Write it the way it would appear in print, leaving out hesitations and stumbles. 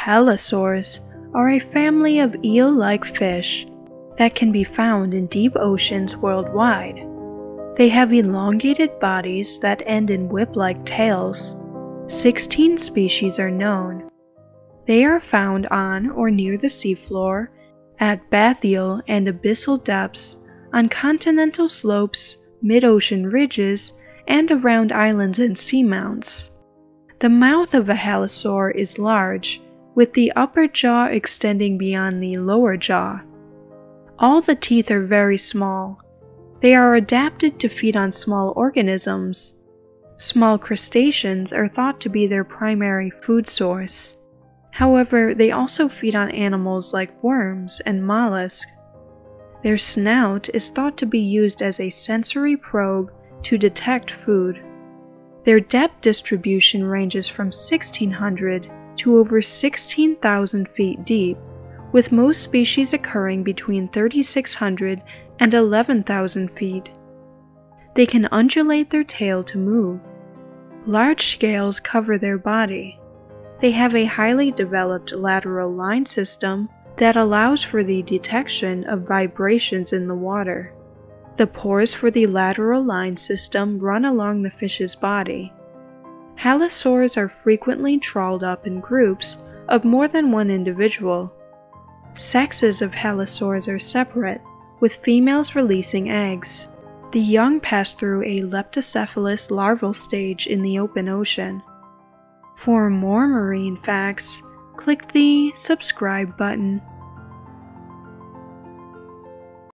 Halosaurs are a family of eel-like fish that can be found in deep oceans worldwide. They have elongated bodies that end in whip-like tails. 16 species are known. They are found on or near the seafloor, at bathyal and abyssal depths, on continental slopes, mid-ocean ridges, and around islands and seamounts. The mouth of a halosaur is large, with the upper jaw extending beyond the lower jaw. All the teeth are very small. They are adapted to feed on small organisms. Small crustaceans are thought to be their primary food source. However, they also feed on animals like worms and mollusks. Their snout is thought to be used as a sensory probe to detect food. Their depth distribution ranges from 1,600 to over 16,000 feet deep, with most species occurring between 3,600 and 11,000 feet. They can undulate their tail to move. Large scales cover their body. They have a highly developed lateral line system that allows for the detection of vibrations in the water. The pores for the lateral line system run along the fish's body. Halosaurs are frequently trawled up in groups of more than one individual. Sexes of halosaurs are separate, with females releasing eggs. The young pass through a leptocephalous larval stage in the open ocean. For more marine facts, click the subscribe button.